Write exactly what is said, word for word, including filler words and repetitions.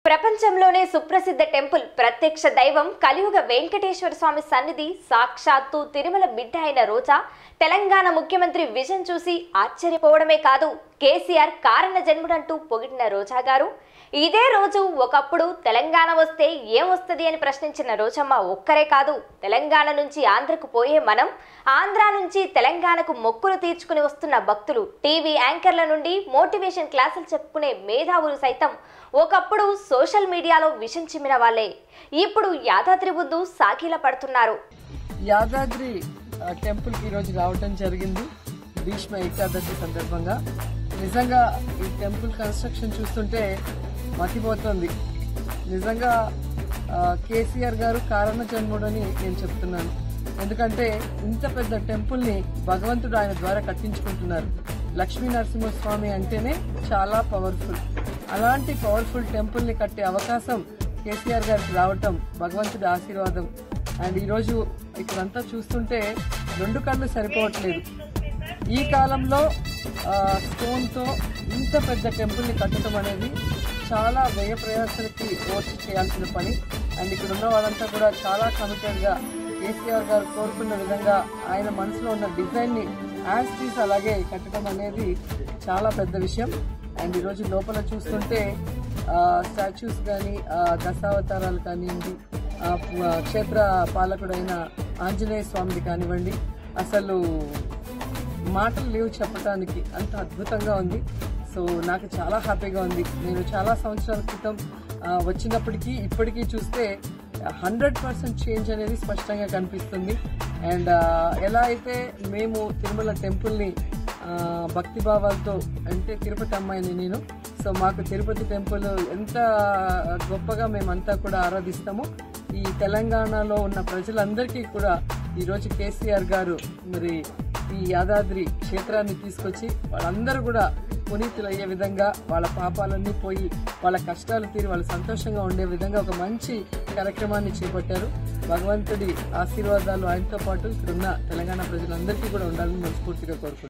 ప్రపంచంలోనే సుప్రసిద్ధ టెంపుల్ ప్రత్యక్ష దైవం కలియుగ వెంకటేశ్వర స్వామి సన్నిధి సాక్షాత్తు తిరుమల బిడ్డ అయిన రోజా తెలంగాణ ముఖ్యమంత్రి విజన్ చూసి ఆశ్చర్యపోవడమే కాదు కేసీఆర్ కారణ జన్ముడంటూ పొగిడిన రోజా గారు ఇదే రోజు ఒకప్పుడు తెలంగాణ వస్తే ఏం వస్తది అని ప్రశ్నించిన రోజమ్మ ఒక్కరే కాదు తెలంగాణ నుంచి ఆంధ్రకు పోయే మనం ఆంధ్ర నుంచి తెలంగాణకు మొక్కులు తీర్చుకుని వస్తున్న భక్తులు టీవీ యాంకర్ల నుండి మోటివేషన్ క్లాసులు చెప్పుకునే మేధావులు సైతం ఒకప్పుడు సోషల్ మీడియాలో విషం చిమ్మిన వాళ్ళే ఇప్పుడు యాదాద్రి ముందు సాకిల పడుతున్నారు. యాదాద్రి టెంపుల్ కి ఈరోజు రావడం జరిగింది భీష్మ ఏకాదశి సందర్భంగా. నిజంగా ఈ టెంపుల్ కన్స్ట్రక్షన్ చూస్తుంటే మతిపోతుంది. నిజంగా కేసీఆర్ గారు కారణ జన్ముడని నేను చెప్తున్నాను. ఎందుకంటే ఇంత పెద్ద టెంపుల్ని భగవంతుడు ఆయన ద్వారా కట్టించుకుంటున్నారు. లక్ష్మీ నరసింహస్వామి అంటేనే చాలా పవర్ఫుల్. అలాంటి పవర్ఫుల్ టెంపుల్ని కట్టే అవకాశం కేసీఆర్ గారికి రావటం భగవంతుడి ఆశీర్వాదం. అండ్ ఈరోజు ఇక్కడంతా చూస్తుంటే రెండు కళ్ళు సరిపోవట్లేదు. ఈ కాలంలో స్టోన్తో ఇంత పెద్ద టెంపుల్ని కట్టడం అనేది చాలా వ్యయ ప్రయాసాలకి ఓర్చి చేయాల్సిన పని. అండ్ ఇక్కడ ఉన్న వాళ్ళంతా కూడా చాలా కమిటెడ్గా కేసీఆర్ గారు కోరుకున్న విధంగా ఆయన మనసులో ఉన్న డిజైన్ని యాజ్ టీస్ అలాగే కట్టడం అనేది చాలా పెద్ద విషయం. అండ్ ఈరోజు లోపల చూస్తుంటే స్టాచ్యూస్ కానీ దశావతారాలు కానివ్వండి, క్షేత్ర పాలకుడైన ఆంజనేయ స్వామిది కానివ్వండి, అసలు మాటలు లేవు చెప్పడానికి, అంత అద్భుతంగా ఉంది. సో నాకు చాలా హ్యాపీగా ఉంది. నేను చాలా సంవత్సరాల క్రితం వచ్చినప్పటికీ ఇప్పటికీ చూస్తే హండ్రెడ్ పర్సెంట్ చేంజ్ అనేది స్పష్టంగా కనిపిస్తుంది. అండ్ ఎలా అయితే మేము తిరుమల టెంపుల్ని భక్తి భావాలతో, అంటే తిరుపతి అమ్మాయిని నేను, సో మాకు తిరుపతి టెంపుల్ ఎంత గొప్పగా మేమంతా కూడా ఆరాధిస్తామో ఈ తెలంగాణలో ఉన్న ప్రజలందరికీ కూడా ఈరోజు కేసీఆర్ గారు మరి ఈ యాదాద్రి క్షేత్రాన్ని తీసుకొచ్చి వాళ్ళందరూ కూడా పునీతులు అయ్యే విధంగా, వాళ్ళ పాపాలన్నీ పోయి వాళ్ళ కష్టాలు తీరి వాళ్ళు సంతోషంగా ఉండే విధంగా ఒక మంచి కార్యక్రమాన్ని చేపట్టారు. భగవంతుడి ఆశీర్వాదాలు ఆయనతో పాటు ఇక్కడున్న తెలంగాణ ప్రజలందరికీ కూడా ఉండాలని మనస్ఫూర్తిగా కోరుకుంటున్నాను.